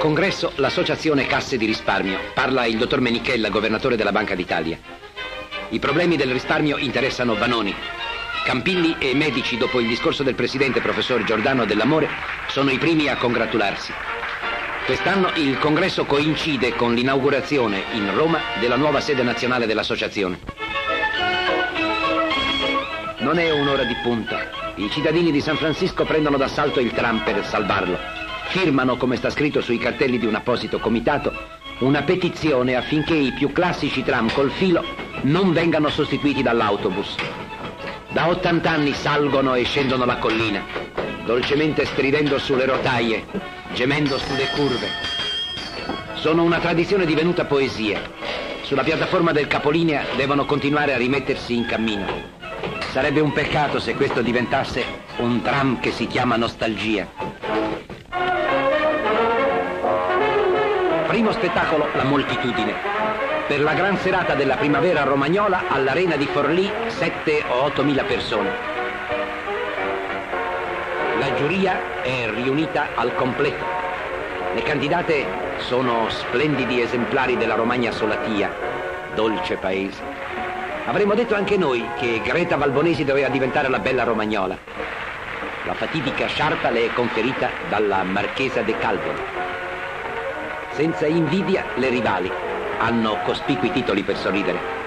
congresso l'associazione Casse di Risparmio. Parla il dottor Menichella, governatore della Banca d'Italia. I problemi del risparmio interessano Vanoni. Campilli e Medici, dopo il discorso del presidente professor Giordano Dell'Amore, sono i primi a congratularsi. Quest'anno il congresso coincide con l'inaugurazione in Roma della nuova sede nazionale dell'associazione. Non è un'ora di punta. I cittadini di San Francisco prendono d'assalto il tram per salvarlo. Firmano, come sta scritto sui cartelli di un apposito comitato, una petizione affinché i più classici tram col filo non vengano sostituiti dall'autobus. Da 80 anni salgono e scendono la collina, dolcemente stridendo sulle rotaie, gemendo sulle curve. Sono una tradizione divenuta poesia. Sulla piattaforma del capolinea devono continuare a rimettersi in cammino. Sarebbe un peccato se questo diventasse un tram che si chiama nostalgia. Primo spettacolo, la moltitudine. Per la gran serata della primavera romagnola all'Arena di Forlì 7 o 8 mila persone. La giuria è riunita al completo. Le candidate sono splendidi esemplari della Romagna solatia, dolce paese. Avremmo detto anche noi che Greta Valbonesi doveva diventare la bella romagnola. La fatidica sciarpa le è conferita dalla Marchesa de Calvolo. Senza invidia le rivali hanno cospicui titoli per sorridere.